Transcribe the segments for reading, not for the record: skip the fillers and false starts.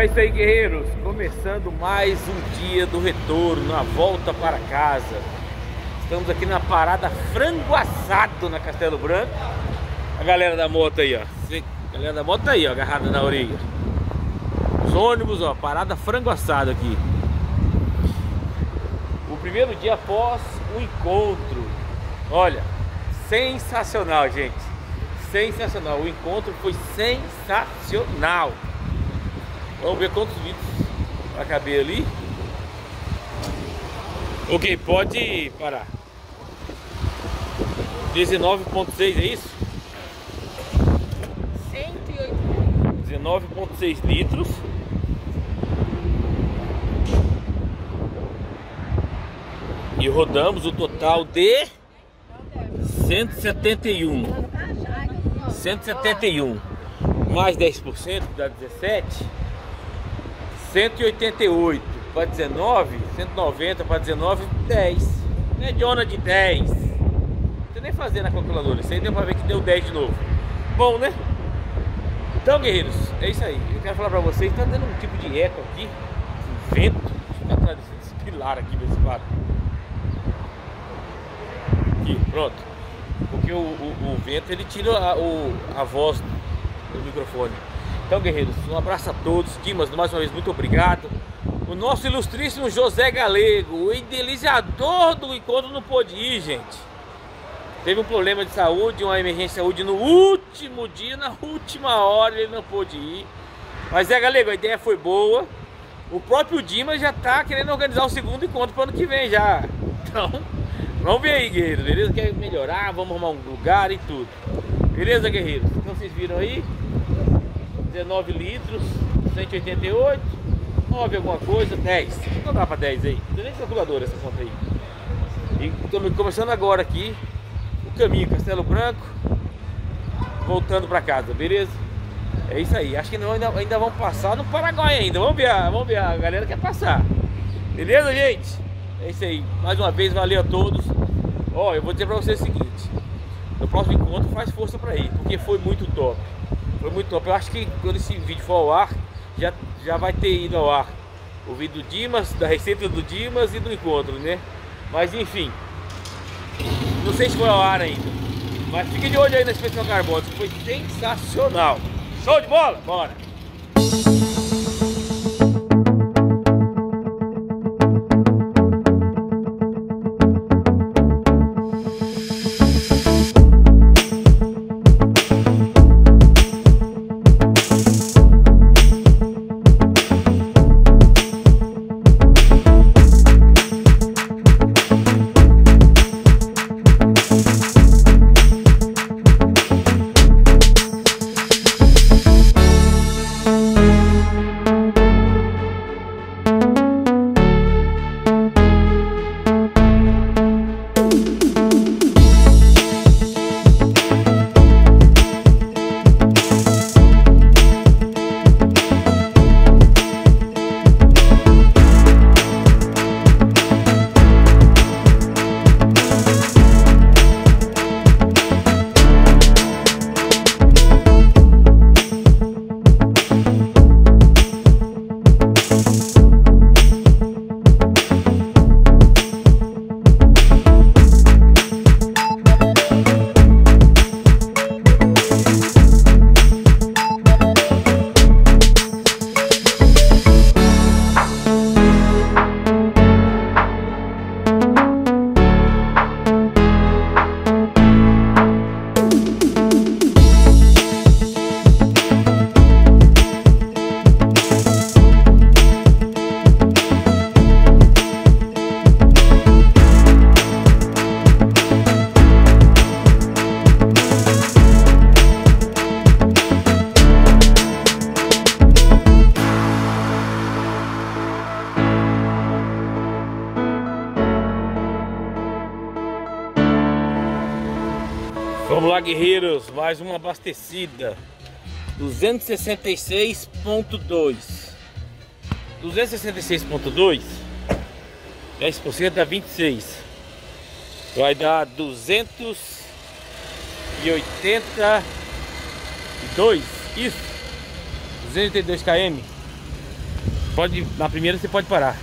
Então é isso aí, guerreiros. Começando mais um dia do retorno, na volta para casa. Estamos aqui na parada Frango Assado na Castelo Branco. A galera da moto aí, ó. A galera da moto aí, ó, agarrada na orelha. Os ônibus, ó, parada Frango Assado aqui. O primeiro dia após o encontro. Olha, sensacional, gente. Sensacional. O encontro foi sensacional. Vamos ver quantos litros vai caber ali. Ok, pode parar. 19,6, é isso? 19,6 litros. E rodamos o total de 171. Mais 10% dá 17. 188 para 19, 190 para 19, 10. Mediana de 10. Não tem nem fazer na calculadora. Isso aí deu para ver que deu 10 de novo. Bom, né? Então, guerreiros, é isso aí. Eu quero falar para vocês, tá dando um tipo de eco aqui, um vento. Deixa eu ficar atrás desse pilar aqui, ver se para. Aqui, pronto. Porque o vento ele tira a voz do microfone. Então, guerreiros, um abraço a todos. Dimas, mais uma vez, muito obrigado. O nosso ilustríssimo José Galego, o idealizador do encontro, não pôde ir, gente. Teve um problema de saúde, uma emergência de saúde no último dia, na última hora ele não pôde ir. Mas Zé Galego, a ideia foi boa. O próprio Dimas já tá querendo organizar o segundo encontro para o ano que vem já. Então, vamos ver aí, guerreiros, beleza? Quer melhorar, vamos arrumar um lugar e tudo. Beleza, guerreiros? Então vocês viram aí? 19 litros, 188, 9 alguma coisa, 10. Não dá pra 10 aí, não tem nem calculadora essa conta aí. E estamos começando agora aqui o caminho Castelo Branco, voltando pra casa, beleza? É isso aí, acho que ainda vamos passar no Paraguai ainda. Vamos ver, a galera quer passar. Beleza, gente? É isso aí, mais uma vez, valeu a todos. Ó, eu vou dizer pra vocês o seguinte: no próximo encontro faz força pra ir, porque foi muito top. Foi muito top. Eu acho que quando esse vídeo for ao ar, já vai ter ido ao ar o vídeo do Dimas, da receita do Dimas e do encontro, né? Mas enfim, não sei se foi ao ar ainda. Mas fique de olho aí na inspeção carbônica, foi sensacional. Show de bola? Bora! Vamos lá, guerreiros, mais uma abastecida. 266,2. 266,2, 10% dá 26. Vai dar 282, isso, 282 km. Pode, na primeira você pode parar.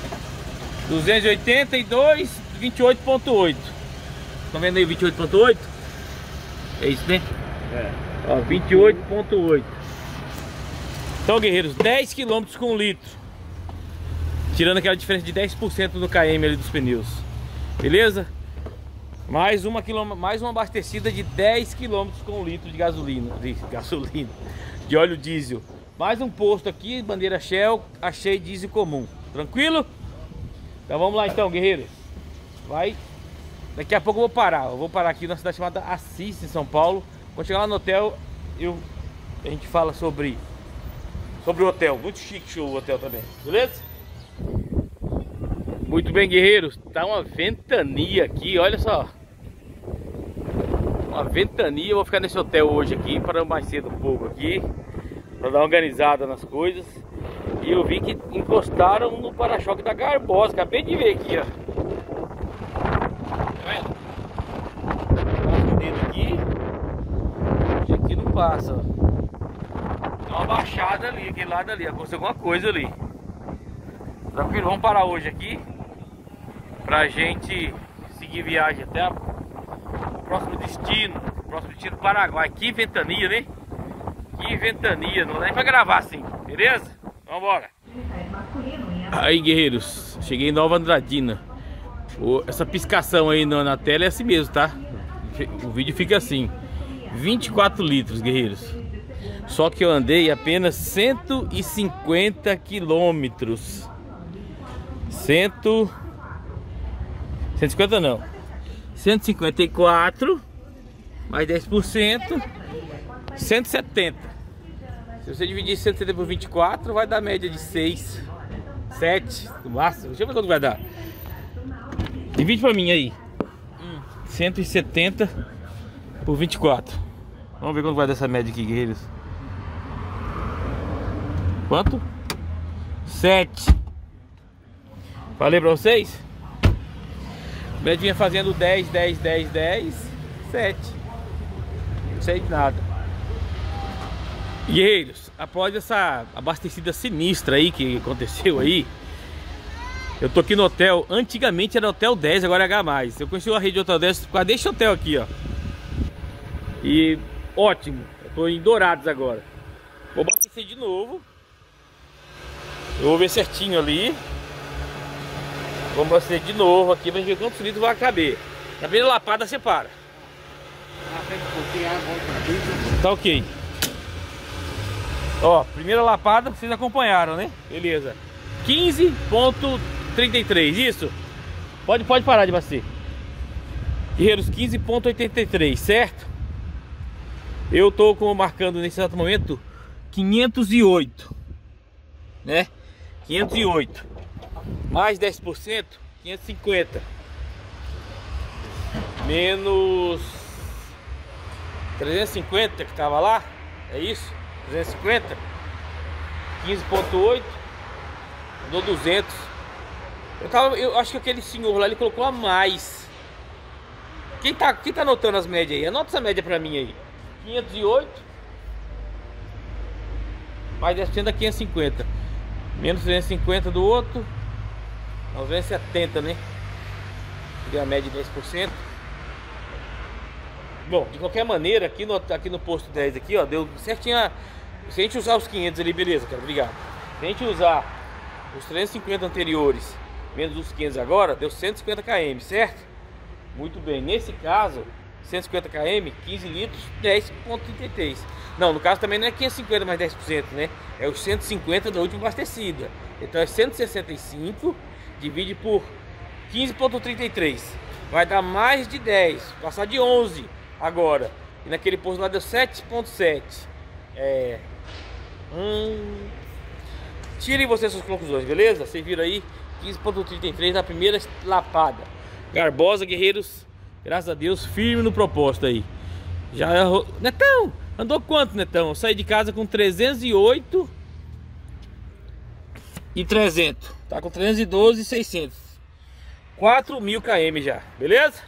282, 28.8. Estão vendo aí 28.8? É isso, né? É. Ó, 28.8. Então, guerreiros, 10 km com litro. Tirando aquela diferença de 10% no KM ali dos pneus. Beleza? Mais uma abastecida de 10 km com litro de gasolina. De óleo diesel. Mais um posto aqui, bandeira Shell, achei diesel comum. Tranquilo? Então vamos lá então, guerreiros. Vai. Daqui a pouco eu vou parar. Eu vou parar aqui na cidade chamada Assis, em São Paulo. Quando chegar lá no hotel, a gente fala sobre o hotel. Muito chique o hotel também. Beleza? Muito bem, guerreiros. Tá uma ventania aqui, olha só. Uma ventania. Eu vou ficar nesse hotel hoje aqui, para mais cedo um pouco aqui, para dar uma organizada nas coisas. E eu vi que encostaram no para-choque da Garbosa. Acabei de ver aqui, ó. Tá vendo? Passa o dedo aqui. Aqui não passa, ó. Dá uma baixada ali, aquele lado ali. Aconteceu alguma coisa ali. Tranquilo, vamos parar hoje aqui pra gente seguir viagem até o próximo destino. Paraguai. Que ventania, né? Que ventania, não dá nem pra gravar assim, beleza? Vambora. Aí, guerreiros, cheguei em Nova Andradina. Essa piscação aí na tela é assim mesmo, tá? O vídeo fica assim: 24 litros, guerreiros. Só que eu andei apenas 150 quilômetros. 150 não, 154 mais 10%, 170. Se você dividir 170 por 24, vai dar média de 6, 7 no máximo. Deixa eu ver quanto vai dar. Divide pra mim aí. 170 por 24. Vamos ver quanto vai dar essa média aqui, guerreiros. Quanto? 7. Falei pra vocês? O médio vinha fazendo 10, 10, 10, 10, 7. Não sei de nada. Guerreiros, após essa abastecida sinistra aí que aconteceu aí, eu tô aqui no hotel. Antigamente era Hotel 10, agora é H+. Eu conheci uma rede de Hotel 10 por causa desse hotel aqui, ó. E ótimo. Eu tô em Dourados agora. Vou abastecer de novo. Eu vou ver certinho ali. Vamos abastecer de novo aqui pra gente ver quantos litros vai caber. Na primeira lapada você para. Tá ok. Ó, primeira lapada vocês acompanharam, né? Beleza. 15.33, isso? Pode parar de abastecer. Guerreiros, 15.83, certo? Eu tô marcando nesse exato momento 508, né? 508 mais 10%, 550 menos 350 que tava lá, é isso? 350, 15.8, dou 200. Eu acho que aquele senhor lá, ele colocou a mais. Quem tá anotando as médias aí? Anota essa média pra mim aí. 508 mais 10% dá 550, menos 350 do outro, 970, né? Deu a média de 10%. Bom, de qualquer maneira, aqui no posto 10 aqui, ó, deu certinho. Se a gente usar os 500 ali, beleza, cara, obrigado. Se a gente usar os 350 anteriores menos os 500 agora, deu 150 km, certo? Muito bem, nesse caso 150 km, 15 litros, 10.33. Não, no caso também não é 550 mais 10%, né? É os 150 da última abastecida. Então é 165, divide por 15.33. Vai dar mais de 10, passar de 11 agora. E naquele posto lá deu 7.7. Tirem vocês suas conclusões, beleza? Vocês viram aí 15.33 na primeira lapada. Garbosa, guerreiros, graças a Deus, firme no propósito aí. Já errou. Netão, andou quanto, Netão? Eu saí de casa com 308 e 300. Tá com 312 e 600. 4.000 km já, beleza?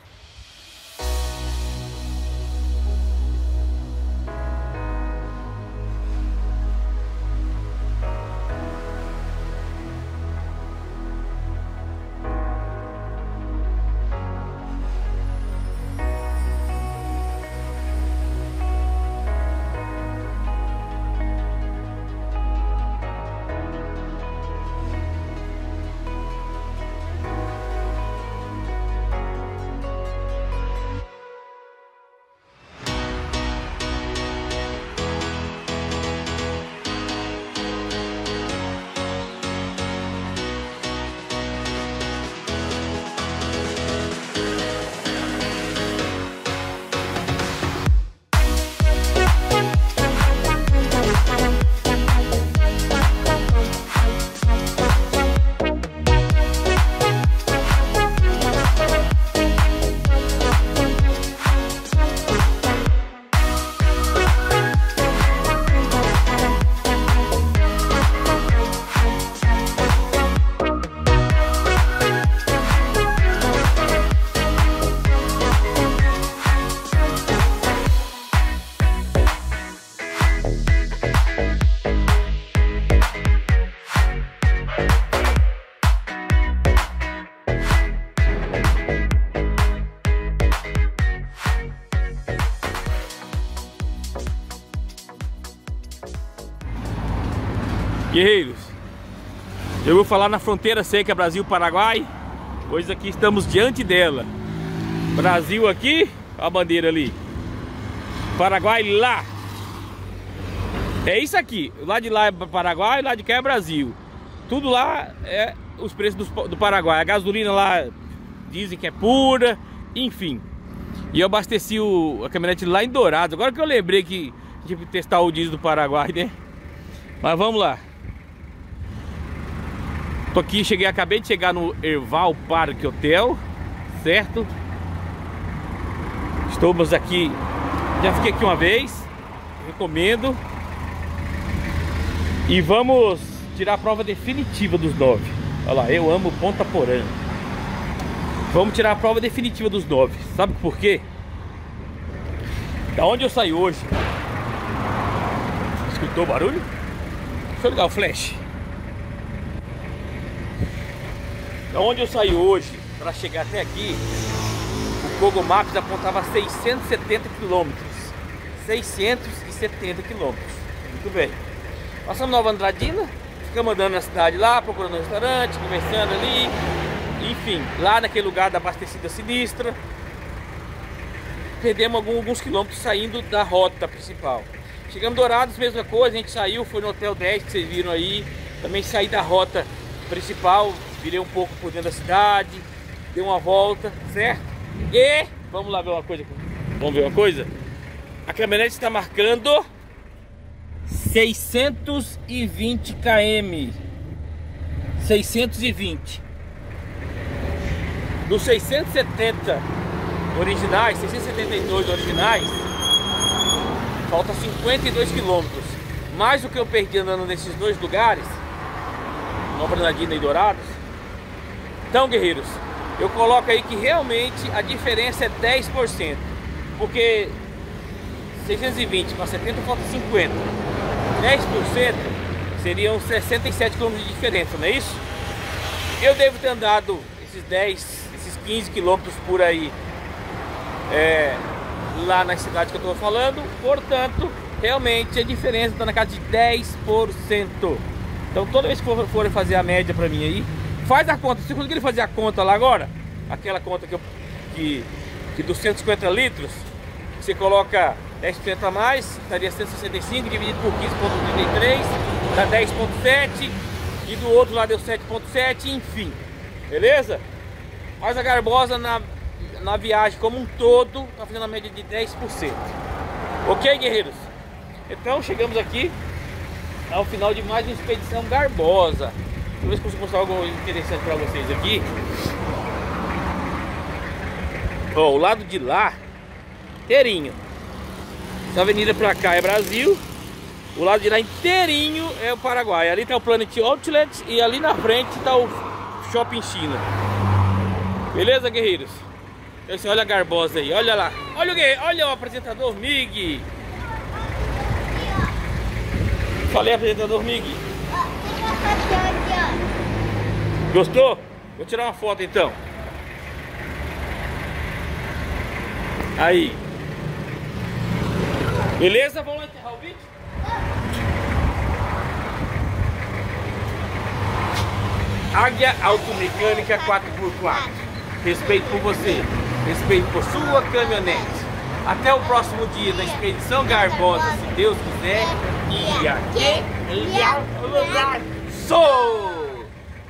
Guerreiros, eu vou falar na fronteira seca Brasil-Paraguai, pois aqui estamos diante dela. Brasil aqui, a bandeira ali. Paraguai lá. É isso aqui. Lá de lá é Paraguai, lá de cá é Brasil. Tudo lá é os preços do Paraguai. A gasolina lá dizem que é pura, enfim. E eu abasteci a caminhonete lá em Dourados. Agora que eu lembrei que tinha que testar o diesel do Paraguai, né? Mas vamos lá. Tô aqui, acabei de chegar no Erval Park Hotel, certo? Estamos aqui, já fiquei aqui uma vez, recomendo. E vamos tirar a prova definitiva dos 9. Olha lá, eu amo Ponta Porã. Vamos tirar a prova definitiva dos 9. Sabe por quê? Da onde eu saí hoje? Escutou o barulho? Deixa eu ligar o flash. Da onde eu saí hoje para chegar até aqui, o Google Maps apontava 670 quilômetros. 670 quilômetros. Muito bem. Passamos Nova Andradina, ficamos andando na cidade lá, procurando um restaurante, conversando ali. Enfim, lá naquele lugar da abastecida sinistra. Perdemos alguns quilômetros saindo da rota principal. Chegamos Dourados, mesma coisa, a gente saiu, foi no Hotel 10 que vocês viram aí. Também saí da rota principal, virei um pouco por dentro da cidade, dei uma volta, certo? E vamos lá ver uma coisa. Vamos ver uma coisa? A caminhonete está marcando 620 km. 620. Dos 670 originais, 672 originais, falta 52 quilômetros. Mais do que eu perdi andando nesses dois lugares, Nova Andradina e Dourados. Então, guerreiros, eu coloco aí que realmente a diferença é 10%. Porque 620 para 70 falta 50. 10% seriam 67 km de diferença, não é isso? Eu devo ter andado esses 15 quilômetros por aí lá na cidade que eu estou falando. Portanto, realmente a diferença está na casa de 10%. Então toda vez que forem fazer a média para mim aí, faz a conta. Se você conseguir fazer a conta lá agora, aquela conta que dos 150 litros, você coloca 10% a mais, estaria 165 dividido por 15,33, dá 10,7, e do outro lado deu 7,7, enfim, beleza? Mas a Garbosa na viagem como um todo está fazendo a média de 10%. Ok, guerreiros? Então chegamos aqui ao final de mais uma expedição Garbosa. Deixa eu ver se consigo mostrar algo interessante para vocês aqui. Ó, o lado de lá inteirinho, essa avenida pra cá é Brasil, o lado de lá inteirinho é o Paraguai. Ali tá o Planet Outlet e ali na frente tá o Shopping China. Beleza, guerreiros? Então, você olha a Garbosa aí, olha lá. Olha o apresentador Mig. Falei, apresentador Mig. Gostou? Vou tirar uma foto então. Aí. Beleza? Vamos lá encerrar o vídeo? Águia Automecânica 4x4. Respeito por você, respeito por sua caminhonete. Até o próximo dia da expedição Garbosa, se Deus quiser. E aqui sou!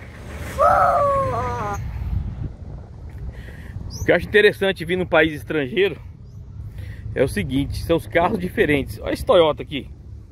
O que eu acho interessante vir num país estrangeiro é o seguinte, são os carros diferentes. Olha esse Toyota aqui,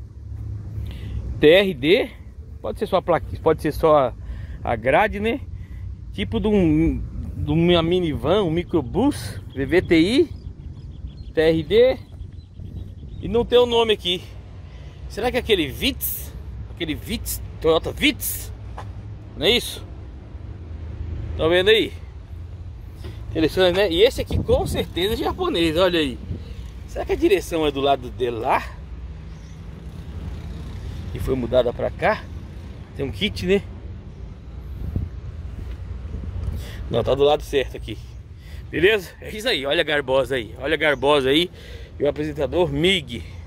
TRD, pode ser só a plaquinha, pode ser só a grade, né? Tipo de uma minivan, um microbus, VVTI, TRD, e não tem o nome aqui. Será que é aquele Vitz? Aquele Vitz, Toyota Vitz? Não é isso? Tá vendo aí? Interessante, né? E esse aqui com certeza é japonês, olha aí. Será que a direção é do lado de lá? E foi mudada pra cá? Tem um kit, né? Não, tá do lado certo aqui. Beleza? É isso aí, olha a Garbosa aí. Olha a Garbosa aí. E o apresentador Mig.